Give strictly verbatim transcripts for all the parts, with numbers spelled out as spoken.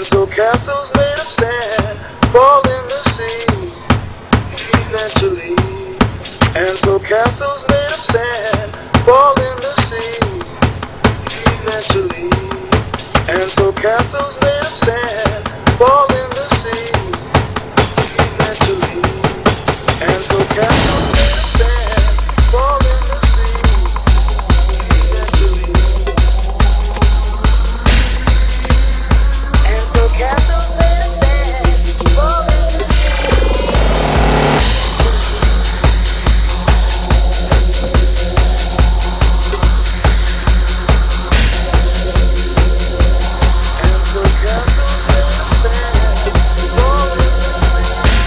And so castles made of sand fall in the sea eventually. And so castles made of sand fall in the sea eventually. And so castles made of sand fall in the sea eventually. And so castles made of sand fall in the sea eventually. And so castles made of sand fall in the sea. And so castles made of sand fall in the sea.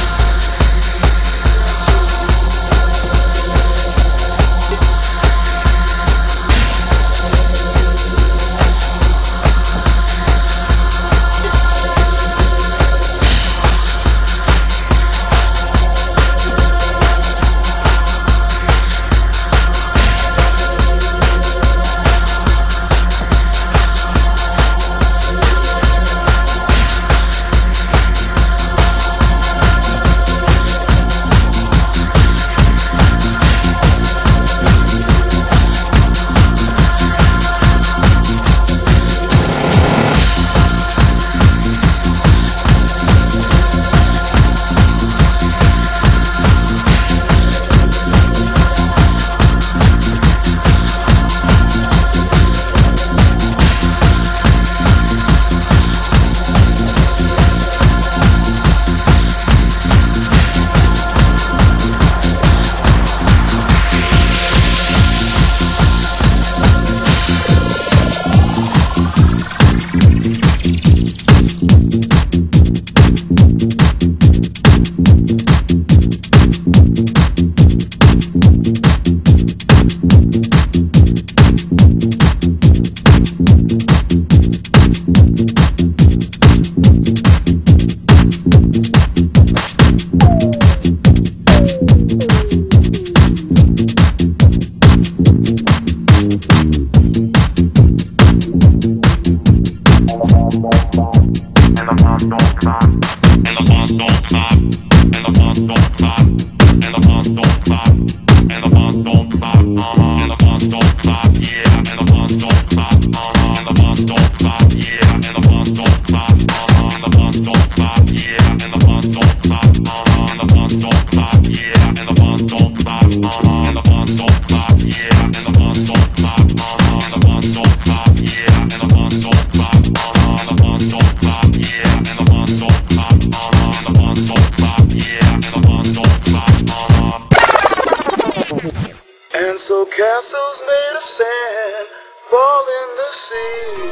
And so castles made of sand fall in the sea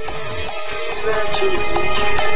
eventually.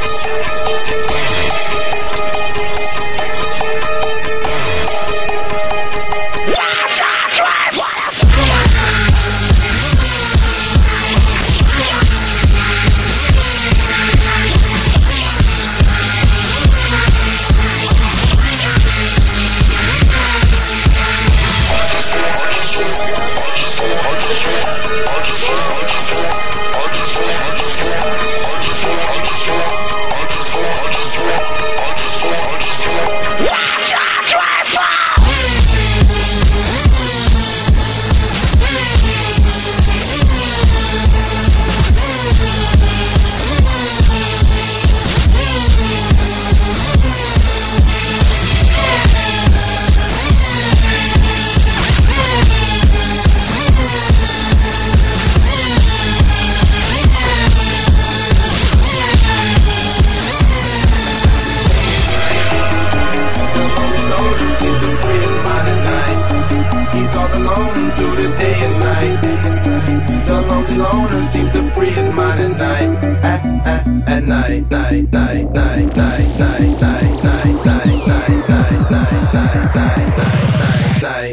Seems to free his mind at night, at, at, at night, night, night, night, night, night, night, night, night, night, night, night, night, night, night, night.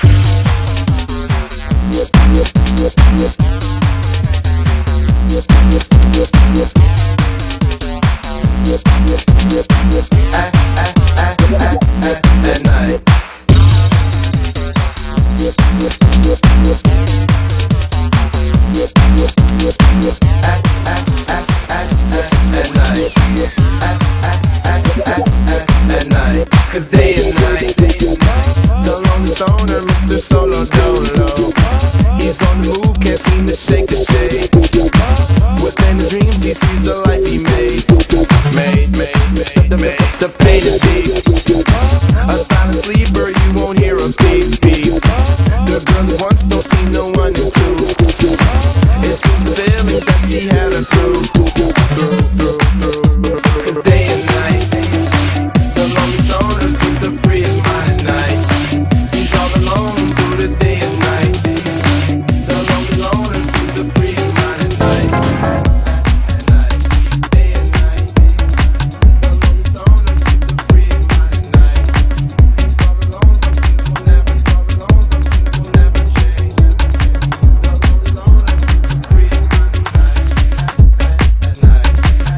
At, at, at, at, at, at night. At, at, at, at, at, at night. take a shade. Within his dreams he sees the life he made. Made, made, made, the, made. The pain is deep. A silent sleeper, you won't hear a beep, beep. The girl who once don't see no one in two. It seems the feelings that she had her through. Cause day and night, the lonely stoner seems to free his mind at night. He's all alone through the day and night. The lonely loner seems to free his mind at night. Day and night, the lonely stoner seems to free his mind at night. He's all alone, some things will never, he's all alone, some things will never change. The lonely loner seems to free his mind at night. At night,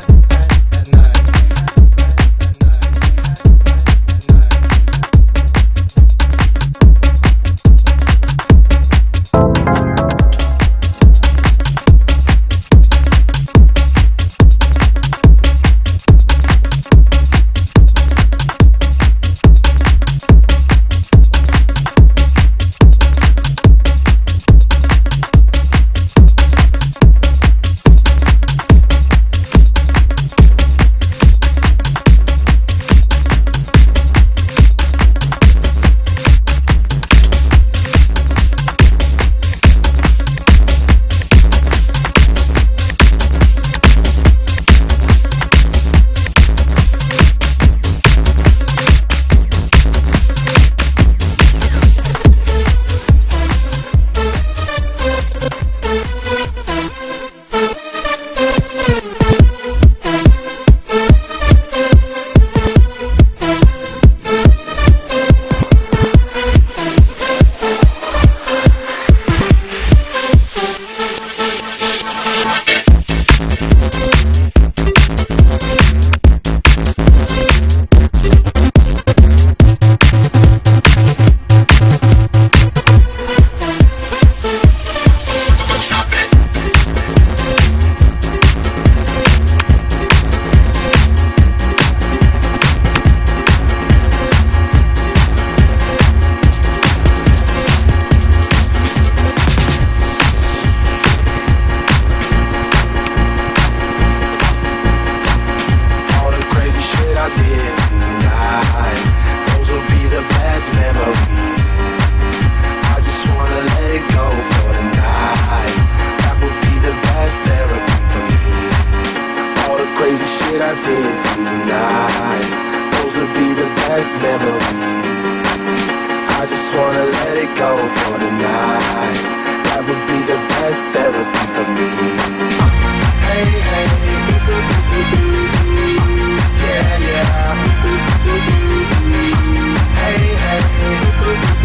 at night, at night. Yeah, yeah. Hey, hey.